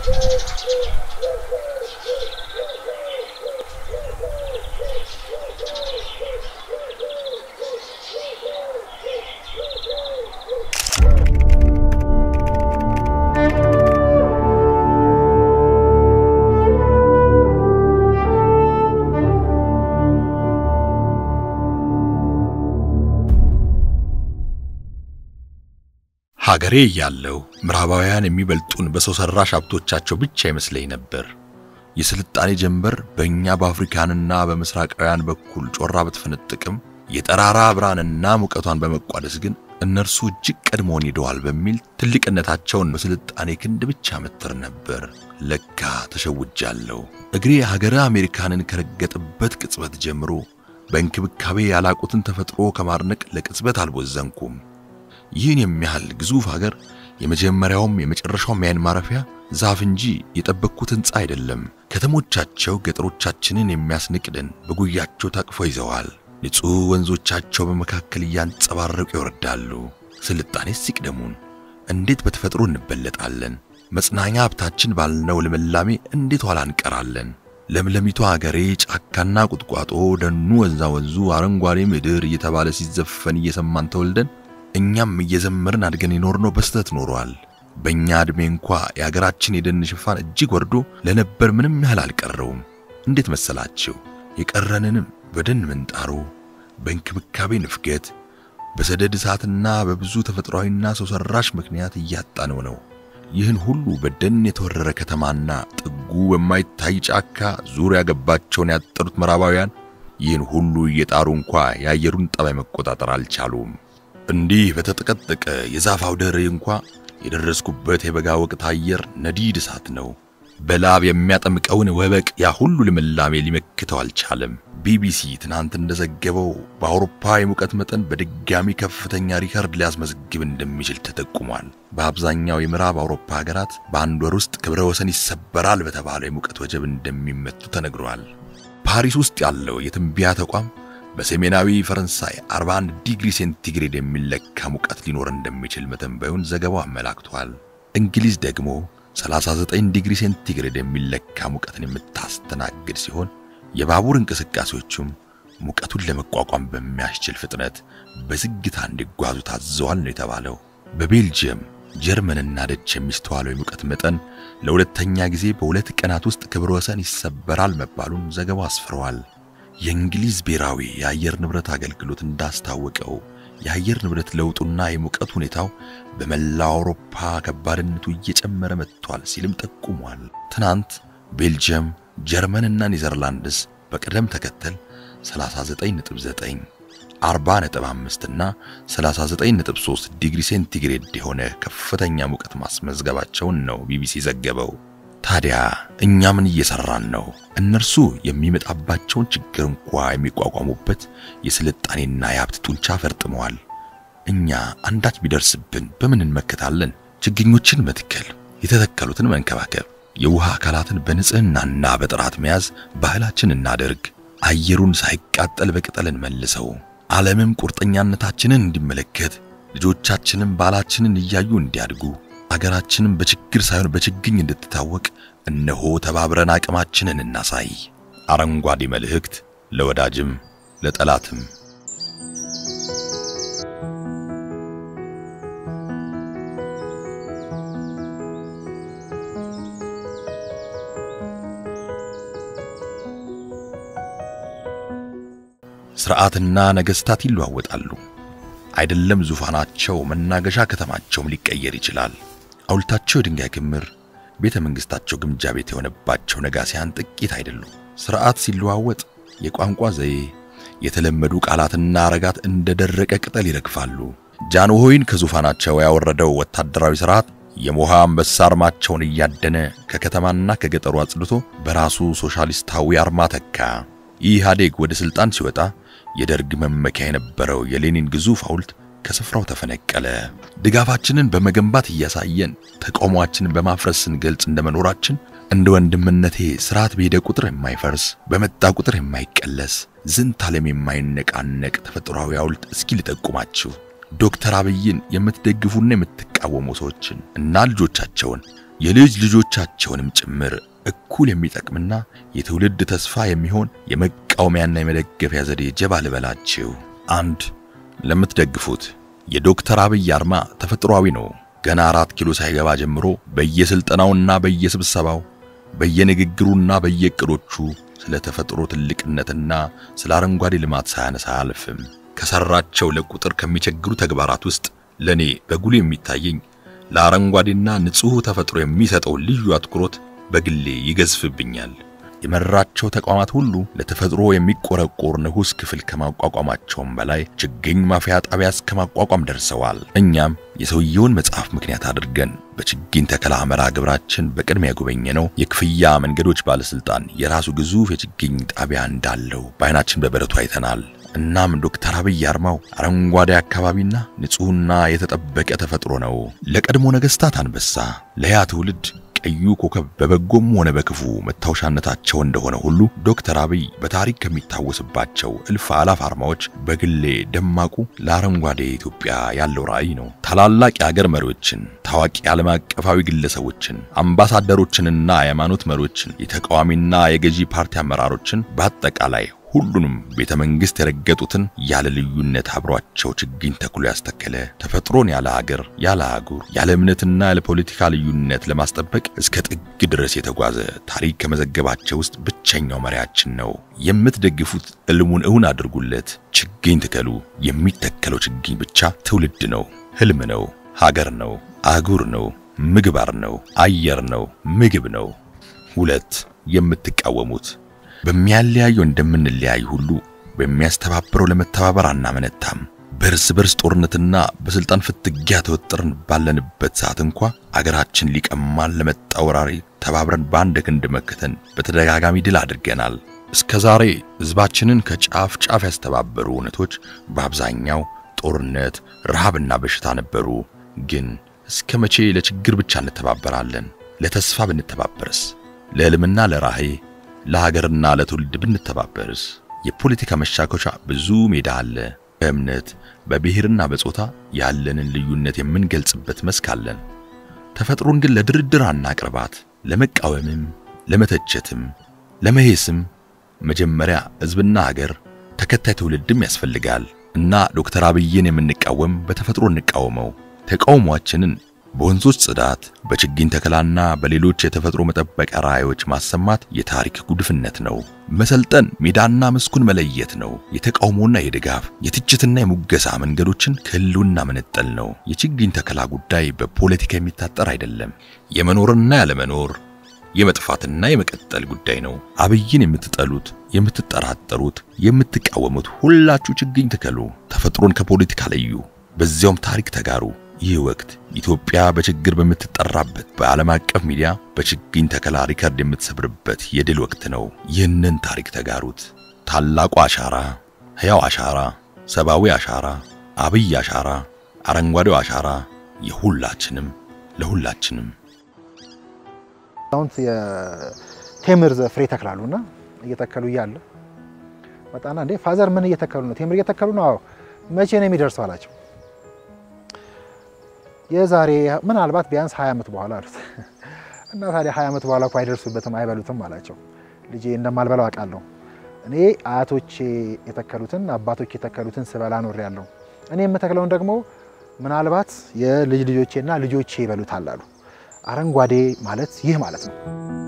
ሀገሬ ያለው ምዕራባውያን የሚበልጡን በሰው ሰራሽ ሀብቶቻቸው ብቻ ይመስለኝ ነበር። የስልጣኔ ጀንበር በእኛ በአፍሪካንና በመስራቃውያን በኩል ጮራ በተፈነጠቀም የጠራራ ብርሃንና ሙቀቷን በመቋደስ ግን እነርሱ እጅግ ቀድሞን ሄደዋል በሚል ትልቅነታቸውን በስልጣኔ ክንድ ብቻ መተር ነበር። ለካ ተሸውጃለሁ። እግሬ ሀገረ አሜሪካንን ከረገጠበት ቅጽበት ጀምሮ በእንክብካቤ ያላቁትን ተፈጥሮ ከማርነቅ ለቅጽበት አልቦዘንኩም። ይህን የሚያህል ግዙፍ ሀገር የመጀመሪያውም የመጨረሻው ማያን ማረፊያ ዛፍ እንጂ የጠበቅኩት ህንጻ አይደለም። ከተሞቻቸው ገጠሮቻችንን የሚያስንቅደን በጉያቸው ታቅፈው ይዘዋል። ንጹህ ወንዞቻቸው በመካከል ያንጸባረቁ ይወርዳሉ። ስልጣኔስ ሲቅደሙን እንዴት በተፈጥሮ እንበለጣለን? መጽናኛ ሀብታችን ባልነው ለመላሜ እንዴት ኋላ እንቀራለን? ለምለሚቷ ሀገሬ ጫካና ቁጥቋጦ ደኑ ወንዛ ወንዙ አረንጓዴ ምድር እየተባለ ሲዘፈን እየሰማን ተወልደን እኛም እየዘመርን አድገን ይኖርነው በስተት ኖሯል። በእኛ እድሜ እንኳ የሀገራችን የደን ሽፋን እጅግ ወርዶ ለነበር ምንም ያህል አልቀረውም። እንዴት መሰላችሁ? የቀረንንም በደን ምንጣሩ በእንክብካቤ ንፍገት በሰደድ እሳትና በብዙ ተፈጥሯዊና ሰው ሰራሽ ምክንያት እያጣነው ነው። ይህን ሁሉ በደን የተወረረ ከተማና ጥጉ በማይታይ ጫካ ዙሪያ ገባቸውን ያጠሩት ምዕራባውያን ይህን ሁሉ እየጣሩ እንኳ የአየሩን ጠባይ መቆጣጠር አልቻሉም። እንዲህ በተጠቀጠቀ የዛፍ አውደ ርዕይ እንኳ የደረስኩበት የበጋ ወቅት አየር ነዲድ እሳት ነው። በላብ የሚያጠምቀውን ወበቅ ያ ሁሉ ልምላሜ ሊመክተው አልቻለም። ቢቢሲ ትናንት እንደዘገበው በአውሮፓ የሙቀት መጠን በድጋሚ ከፍተኛ ሪከርድ ሊያስመዘግብ እንደሚችል ተጠቁሟል። በአብዛኛው የምዕራብ አውሮፓ ሀገራት በአንድ ወር ውስጥ ክብረ ወሰን ይሰበራል በተባለው የሙቀት ወጀብ እንደሚመቱ ተነግሯል። ፓሪስ ውስጥ ያለው የትንቢያ ተቋም በሰሜናዊ ፈረንሳይ 41 ዲግሪ ሴንቲግሬድ የሚለካ ሙቀት ሊኖር እንደሚችል መተንበዩን ዘገባው አመላክቷል። እንግሊዝ ደግሞ 39 ዲግሪ ሴንቲግሬድ የሚለካ ሙቀትን የምታስተናግድ ሲሆን የባቡር እንቅስቃሴዎቹም ሙቀቱን ለመቋቋም በሚያስችል ፍጥነት በዝግታ እንዲጓዙ ታዘዋል ነው የተባለው። በቤልጂየም ጀርመንና ደች የሚስተዋለው የሙቀት መጠን ለሁለተኛ ጊዜ በሁለት ቀናት ውስጥ ክብረ ወሰን ይሰበራል መባሉን ዘገባው አስፍሯል። የእንግሊዝ ብሔራዊ የአየር ንብረት አገልግሎት እንዳስታወቀው የአየር ንብረት ለውጡና የሙቀት ሁኔታው በመላው አውሮፓ ከባድነቱ እየጨመረ መጥቷል ሲልም ጠቁሟል። ትናንት ቤልጂየም፣ ጀርመንና ኔዘርላንድስ በቅደም ተከተል 39.9፣ 40.5 እና 39.3 ዲግሪ ሴንቲግሬድ የሆነ ከፍተኛ ሙቀት ማስመዝገባቸውን ነው ቢቢሲ ዘገበው። ታዲያ እኛ ምን እየሰራን ነው? እነርሱ የሚመጣባቸውን ችግር እንኳ የሚቋቋሙበት የስልጣኔና የሀብት ጡንቻ ፈርጥመዋል። እኛ አንዳች ቢደርስብን በምን እንመከታለን? ችግኞችን መትከል፣ የተተከሉትን መንከባከብ፣ የውሃ አካላትን በንጽህናና በጥራት መያዝ ባህላችን እናደርግ። አየሩን ሳይቃጠል በቅጠል እንመልሰው። ዓለምም ቁርጠኛነታችንን እንዲመለከት ልጆቻችንም ባላችንን እያዩ እንዲያድጉ አገራችንን በችግር ሳይሆን በችግኝ እንድትታወቅ እነሆ ተባብረን አቅማችንን እናሳይ። አረንጓዴ መልእክት ለወዳጅም ለጠላትም። ስርዓትና ነገስታት ይለዋወጣሉ። አይደለም ዙፋናቸው መናገሻ ከተማቸውም ሊቀየር ይችላል። አውልታቸው ድንጋይ ክምር ቤተ መንግስታቸው ግምጃ ቤት የሆነባቸው ነጋሲያን ጥቂት አይደሉም። ስርዓት ሲለዋወጥ የቋንቋ ዘዬ የተለመዱ ቃላትና አረጋት እንደደረቀ ቅጠል ይረግፋሉ። ጃንሆይን ከዙፋናቸው ያወረደው ወታደራዊ ስርዓት የሞሃ አንበሳ አርማቸውን እያደነ ከከተማና ከገጠሩ አጽድቶ በራሱ ሶሻሊስታዊ አርማ ተካ። ኢህአዴግ ወደ ስልጣን ሲወጣ የደርግ መመኪያ የነበረው የሌኒን ግዙፍ ሐውልት ከስፍራው ተፈነቀለ። ድጋፋችንን በመገንባት እያሳየን ተቃውሟችንን በማፍረስ ስንገልጽ እንደመኖራችን እንደ ወንድምነቴ ስርዓት በሄደ ቁጥር የማይፈርስ በመጣ ቁጥር የማይቀለስ ዝንታለም የማይነቃነቅ ተፈጥሯዊ ሐውልት እስኪ ልጠቁማችሁ። ዶክተር አብይን የምትደግፉና የምትቃወሙ ሰዎችን እና ልጆቻቸውን የልጅ ልጆቻቸውንም ጭምር እኩል የሚጠቅምና የትውልድ ተስፋ የሚሆን የመቃወሚያና የመደገፊያ ዘዴ ጀባ ልበላችሁ። አንድ ለምትደግፉት የዶክተር አብይ አርማ ተፈጥሯዊ ነው። ገና 4 ኪሎ ሳይገባ ጀምሮ በየስልጠናውና በየስብሰባው በየንግግሩና በየቅዶቹ ስለ ተፈጥሮ ትልቅነትና ስለ አረንጓዴ ልማት ሳያነሳ አያልፍም። ከሰራቸው ለቁጥር ከሚቸግሩ ተግባራት ውስጥ ለኔ በጉል የሚታየኝ ለአረንጓዴና ንጹህ ተፈጥሮ የሚሰጠው ልዩ አትኩሮት በግሌ ይገዝፍብኛል። የመራቸው ተቋማት ሁሉ ለተፈጥሮ የሚቆረቆር ንዑስ ክፍል ከማቋቋማቸውም በላይ ችግኝ ማፍያ ጣቢያ እስከማቋቋም ደርሰዋል። እኛም የሰውየውን መጽሐፍ ምክንያት አድርገን በችግኝ ተከላ መርሃ ግብራችን በቅድሚያ ያጎበኘነው የክፍያ መንገዶች ባለስልጣን የራሱ ግዙፍ የችግኝ ጣቢያ እንዳለው በአይናችን በበረቱ አይተናል። እናም ዶክተር አብይ አርማው አረንጓዴ አካባቢና ንጹህና የተጠበቀ ተፈጥሮ ነው። ለቀድሞ ነገስታት አንበሳ፣ ለያ ትውልድ ቀዩ ኮከብ በበጎም ሆነ በክፉ መታወሻነታቸው እንደሆነ ሁሉ ዶክተር አብይ በታሪክ ከሚታወስባቸው እልፍ አላፍ አርማዎች በግሌ ደማቁ ለአረንጓዴ ኢትዮጵያ ያለው ራዕይ ነው። ታላላቅ የሀገር መሪዎችን፣ ታዋቂ ዓለም አቀፋዊ ግለሰቦችን፣ አምባሳደሮችንና የሃይማኖት መሪዎችን፣ የተቃዋሚና የገዢ ፓርቲ አመራሮችን በአጠቃላይ ሁሉንም ቤተ መንግስት የረገጡትን ያለ ልዩነት አብሯቸው ችግኝ ተክሎ ያስተከለ ተፈጥሮን ያለ ሀገር ያለ አህጉር ያለ እምነትና ያለ ፖለቲካ ልዩነት ለማስጠበቅ እስከ ጥግ ድረስ የተጓዘ ታሪክ ከመዘገባቸው ውስጥ ብቸኛው መሪያችን ነው። የምትደግፉት እልሙን እውን አድርጉለት። ችግኝ ትከሉ። የሚተከለው ችግኝ ብቻ ትውልድ ነው፣ ህልም ነው፣ ሀገር ነው፣ አህጉር ነው፣ ምግባር ነው፣ አየር ነው፣ ምግብ ነው። 2 የምትቃወሙት በሚያለያየው እንደምንለያይ ሁሉ በሚያስተባብረው ለመተባበር አናመነታም። በርስ በርስ ጦርነትና በስልጣን ፍትጊያ ተወጥረን ባለንበት ሰዓት እንኳን አገራችን ሊቀማን ለመጣ ወራሪ ተባብረን በአንድ ክንድ መከተን በተደጋጋሚ ድል አድርገናል። እስከዛሬ ህዝባችንን ከጫፍ ጫፍ ያስተባበሩ እውነቶች በአብዛኛው ጦርነት፣ ረሃብና በሽታ ነበሩ። ግን እስከመቼ ለችግር ብቻ እንተባበራለን? ለተስፋ ብንተባበርስ? ለህልምና ለራዕይ ለሀገርና ለትውልድ ብንተባበርስ? የፖለቲካ መሻኮቻ ብዙ ሜዳ አለ። በእምነት በብሔርና በጾታ ያለንን ልዩነት የምንገልጽበት መስክ አለን። ተፈጥሮን ግን ለድርድር አናቅርባት። ለመቃወምም ለመተቸትም ለመሄስም መጀመሪያ ህዝብና ሀገር ተከታይ ትውልድም ያስፈልጋል እና ዶክተር አብይን የምንቃወም በተፈጥሮ እንቃወመው። ተቃውሟችንን በወንዞች ጽዳት፣ በችግኝ ተከላና በሌሎች የተፈጥሮ መጠበቂያ ራዕዮች ማሰማት የታሪክ ጉድፍነት ነው። መሰልጠን ሜዳና መስኩን መለየት ነው። የተቃውሞና የድጋፍ የትችትና የሙገሳ መንገዶችን ከህልውና መነጠል ነው። የችግኝ ተከላ ጉዳይ በፖለቲካ የሚታጠር አይደለም። የመኖርና ያለመኖር የመጥፋትና የመቀጠል ጉዳይ ነው። አብይን የምትጠሉት፣ የምትጠራጠሩት፣ የምትቃወሙት ሁላችሁ ችግኝ ተከሉ። ተፈጥሮን ከፖለቲካ ለዩ። በዚያውም ታሪክ ተጋሩ። ይህ ወቅት ኢትዮጵያ በችግር በምትጠራበት በዓለም አቀፍ ሚዲያ በችግኝ ተከላ ሪከርድ የምትሰብርበት የድል ወቅት ነው። ይህንን ታሪክ ተጋሩት። ታላቁ አሻራ፣ ሕያው አሻራ፣ ሰብአዊ አሻራ፣ አብይ አሻራ፣ አረንጓዴው አሻራ የሁላችንም ለሁላችንም። አሁን የቴምር ፍሬ ተክላሉና እየተከሉ ያለ ወጣና እንዴ ፋዘር ምን እየተከሉ ነው? ቴምር እየተከሉ ነው። አዎ መቼ ነው የሚደርሰው አላቸው። የዛሬ ምናልባት ቢያንስ 20 ዓመት በኋላ አሉት። እና ታዲያ 20 ዓመት በኋላ እኮ አይደርሱበትም አይበሉትም አላቸው። ልጄ እንደማልበላው አውቃለሁ። እኔ አያቶቼ የተከሉትን አባቶቼ የተከሉትን ስበላ ኖሬያለሁ። እኔ የምተክለውን ደግሞ ምናልባት የልጅ ልጆቼና ልጆቼ ይበሉታል አሉ። አረንጓዴ ማለት ይህ ማለት ነው።